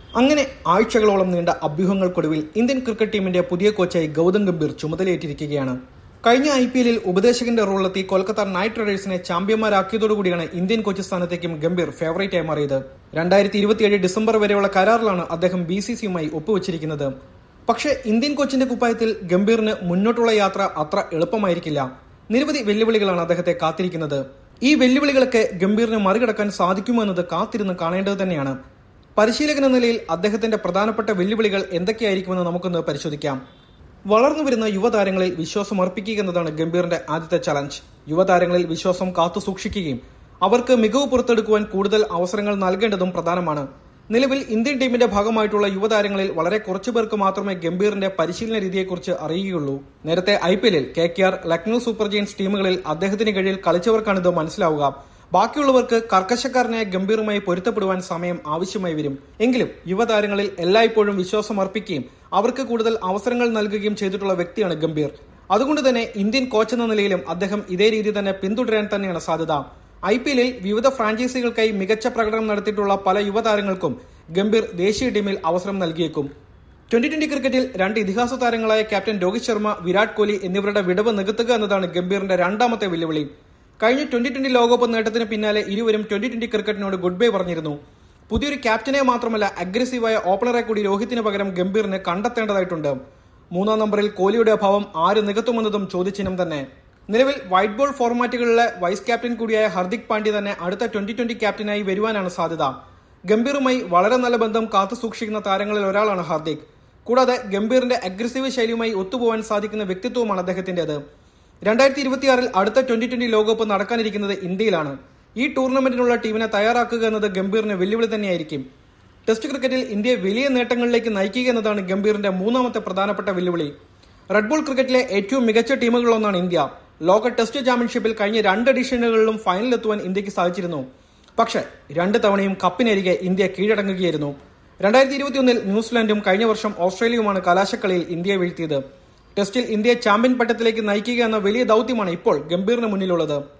അങ്ങനെ ആഴ്ചകളോളം നീണ്ട അഭ്യൂഹങ്ങൾക്കൊടുവിൽ ഇന്ത്യൻ ക്രിക്കറ്റ് ടീമിന്റെ പുതിയ കോച്ചായി ഗൗതം ഗംഭീർ ചുമതലയേറ്റിരിക്കുകയാണ്. കഴിഞ്ഞ IPL ഉപദേശകന്റെ റോളിലെത്തി കൊൽക്കത്ത നൈറ്റ് റൈഡേഴ്സിനെ ചാമ്പ്യന്മാരാക്കിയതോടുകൂടിയാണ് ഇന്ത്യൻ കോച്ച് സ്ഥാനത്തേക്കും ഗംഭീർ ഫേവറേറ്റായി മാറിയത്. 2027 ഡിസംബർ വരെയുള്ള കരാറിലാണ് അദ്ദേഹം BCCയുമായി ഒപ്പുവച്ചിരിക്കുന്നത്. പക്ഷേ ഇന്ത്യൻ കോച്ചിന്റെ കുപ്പായത്തിൽ ഗംഭീറിന് മുന്നോട്ടുള്ള യാത്ര അത്ര എളുപ്പമായിരിക്കില്ല. നിരവധി വെല്ലുവിളികളാണ് അദ്ദേഹത്തെ കാത്തിരിക്കുന്നത്. ഈ വെല്ലുവിളികളൊക്കെ ഗംഭീറിന് മറികടക്കാൻ സാധിക്കുമോ എന്നത് കാത്തിരുന്ന് കാണേണ്ടത് തന്നെയാണ്. പരിശീലകൻ എന്ന നിലയിൽ അദ്ദേഹത്തിന്റെ പ്രധാനപ്പെട്ട വെല്ലുവിളികൾ എന്തൊക്കെയായിരിക്കുമെന്ന് നമുക്കൊന്ന് പരിശോധിക്കാം. വളർന്നു വരുന്ന യുവതാരങ്ങളിൽ വിശ്വാസം അർപ്പിക്കുക എന്നതാണ് ഗംഭീറിന്റെ ആദ്യത്തെ ചലഞ്ച്. യുവതാരങ്ങളിൽ വിശ്വാസം കാത്തു സൂക്ഷിക്കുകയും അവർക്ക് മികവ് പുറത്തെടുക്കുവാൻ കൂടുതൽ അവസരങ്ങൾ നൽകേണ്ടതും പ്രധാനമാണ്. നിലവിൽ ഇന്ത്യൻ ടീമിന്റെ ഭാഗമായിട്ടുള്ള യുവതാരങ്ങളിൽ വളരെ കുറച്ചു പേർക്ക് മാത്രമേ ഗംഭീറിന്റെ പരിശീലന രീതിയെക്കുറിച്ച് അറിയുകയുള്ളൂ. നേരത്തെ IPL KKR, Lucknow super giants ടീമുകളിൽ അദ്ദേഹത്തിന് കീഴിൽ കളിച്ചവർക്കാണിത് മനസ്സിലാവുക. ബാക്കിയുള്ളവർക്ക് കർക്കശക്കാരനായ ഗംഭീറുമായി പൊരുത്തപ്പെടുവാൻ സമയം ആവശ്യമായി വരും. എങ്കിലും യുവതാരങ്ങളിൽ എല്ലായ്പ്പോഴും വിശ്വാസം അർപ്പിക്കുകയും അവർക്ക് കൂടുതൽ അവസരങ്ങൾ നൽകുകയും ചെയ്തിട്ടുള്ള വ്യക്തിയാണ് ഗംഭീർ. അതുകൊണ്ട് തന്നെ ഇന്ത്യൻ കോച്ച് എന്ന നിലയിലും അദ്ദേഹം ഇതേ രീതി തന്നെ പിന്തുടരാൻ തന്നെയാണ് സാധ്യത. IPL വിവിധ ഫ്രാഞ്ചൈസികൾക്കായി മികച്ച പ്രകടനം നടത്തിയിട്ടുള്ള പല യുവതാരങ്ങൾക്കും ഗംഭീർ ദേശീയ ടീമിൽ അവസരം നൽകിയേക്കും. 2020 ക്രിക്കറ്റിൽ 2 ഇതിഹാസ താരങ്ങളായ ക്യാപ്റ്റൻ രോഹിത് ശർമ്മ, വിരാട് കോഹ്ലി എന്നിവരുടെ വിടവ് നികത്തുക എന്നതാണ് ഗംഭീറിന്റെ രണ്ടാമത്തെ വെല്ലുവിളി. കഴിഞ്ഞ 2020 ലോകകപ്പ് നേട്ടത്തിന് പിന്നാലെ ഇരുവരും 2020 ക്രിക്കറ്റിനോട് ഗുഡ് ബൈ പറഞ്ഞിരുന്നു. പുതിയൊരു ക്യാപ്റ്റനെ മാത്രമല്ല അഗ്രസീവായ ഓപ്പണറെ കൂടി രോഹിത്തിന് പകരം ഗംഭീറിന് കണ്ടെത്തേണ്ടതായിട്ടുണ്ട്. 3-ാം നമ്പറിൽ കോഹ്ലിയുടെ അഭാവം ആര് നികത്തുമെന്നതും ചോദ്യചിഹ്നം തന്നെ. നിലവിൽ വൈറ്റ് ബോൾ ഫോർമാറ്റുകളിലെ വൈസ് ക്യാപ്റ്റൻ കൂടിയായ ഹർദിക് പാണ്ഡ്യ തന്നെ അടുത്ത 2020 ക്യാപ്റ്റനായി വരുവാനാണ് സാധ്യത. ഗംഭീറുമായി വളരെ നല്ല ബന്ധം കാത്തു സൂക്ഷിക്കുന്ന താരങ്ങളിൽ ഒരാളാണ് ഹർദിക്. കൂടാതെ ഗംഭീറിന്റെ അഗ്രസീവ് ശൈലിയുമായി ഒത്തുപോകാൻ സാധിക്കുന്ന വ്യക്തിത്വമാണ് അദ്ദേഹത്തിന്റേത്. 2026 അടുത്ത 2020 ലോകകപ്പ് നടക്കാനിരിക്കുന്നത് ഇന്ത്യയിലാണ്. ഈ ടൂർണമെന്റിനുള്ള ടീമിനെ തയ്യാറാക്കുക എന്നത് ഗംഭീറിന് വെല്ലുവിളി തന്നെയായിരിക്കും. ടെസ്റ്റ് ക്രിക്കറ്റിൽ ഇന്ത്യയെ വലിയ നേട്ടങ്ങളിലേക്ക് നയിക്കുക എന്നതാണ് ഗംഭീറിന്റെ മൂന്നാമത്തെ പ്രധാനപ്പെട്ട വെല്ലുവിളി. റെഡ് ബോൾ ക്രിക്കറ്റിലെ ഏറ്റവും മികച്ച ടീമുകളിലൊന്നാണ് ഇന്ത്യ. ലോക ടെസ്റ്റ് ചാമ്പ്യൻഷിപ്പിൽ കഴിഞ്ഞ 2 എഡിഷനുകളിലും ഫൈനലിലെത്തുവാൻ ഇന്ത്യക്ക് സാധിച്ചിരുന്നു. പക്ഷേ 2 തവണയും കപ്പിനരികെ ഇന്ത്യ കീഴടങ്ങുകയായിരുന്നു. 2021 ന്യൂസിലാൻഡും കഴിഞ്ഞ വർഷം ഓസ്ട്രേലിയയുമാണ് കലാശക്കളിയിൽ ഇന്ത്യയെ വീഴ്ത്തിയത്. ടെസ്റ്റിൽ ഇന്ത്യയെ ചാമ്പ്യൻ പട്ടത്തിലേക്ക് നയിക്കുക എന്ന വലിയ ദൌത്യമാണ് ഇപ്പോൾ ഗംഭീറിന് മുന്നിലുള്ളത്.